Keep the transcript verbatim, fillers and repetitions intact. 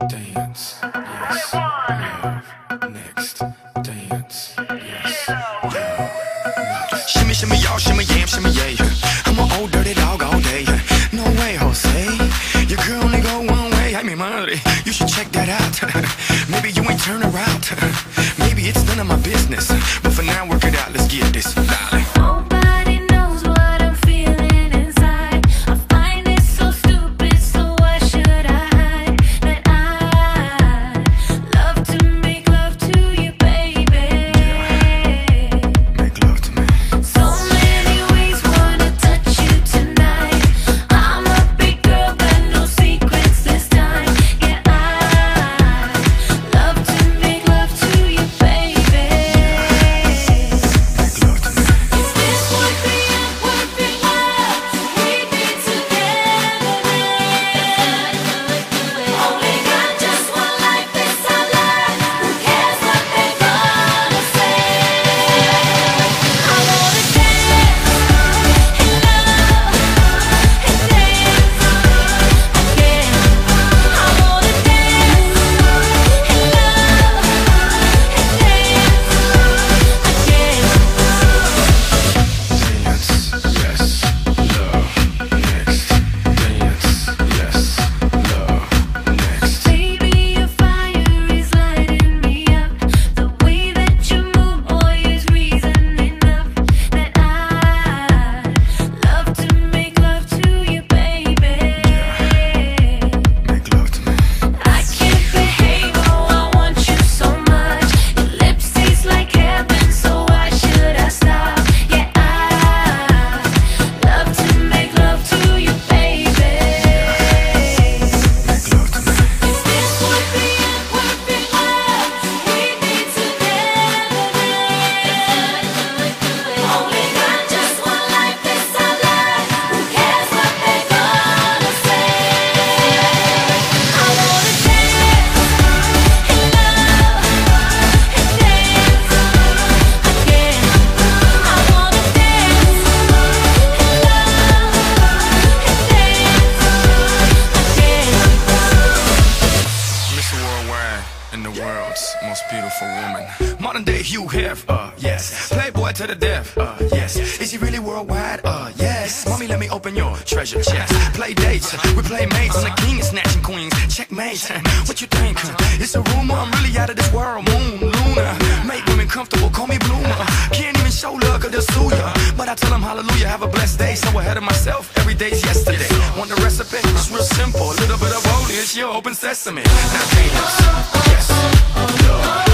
dance, yes, love, next, dance, yes, love. Shimmy, shimmy, y'all, shimmy, yam, shimmy, yeah. I'm an old dirty dog all day. No way, Jose, your girl only go one way. I mean, money, you should check that out. Maybe you ain't turn around. Maybe it's none of my business. But for now, work it out, let's get this, darling. And the world's most beautiful woman. Modern day Hugh Hef, uh, yes. Playboy to the death, uh, yes. Is he really worldwide? Uh, yes. Mommy, let me open your treasure chest. Play dates, we play mates. I'm the king of snatching queens. Checkmate, what you think? It's a rumor, I'm really out of this world. Moon, Luna, make women comfortable, call me Bloomer. Can't even show love, cause they'll sue ya. But I tell them hallelujah, have a blessed day. So ahead of myself, every day's yesterday. Want the recipe? It's real simple. A little bit of old, it's your open sesame. Now dance, yes, love.